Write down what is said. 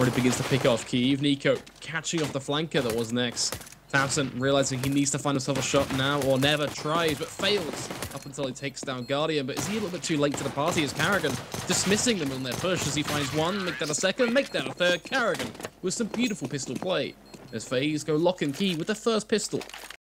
already begins to pick off Kyiv. Nico catching off the flanker that was next. Thompson realizing he needs to find himself a shot now or never, tries but fails up until he takes down Guardian. But is he a little bit too late to the party? Is karrigan dismissing them on their push as he finds one, make that a second, make that a third. karrigan with some beautiful pistol play as FaZe go lock and key with the first pistol.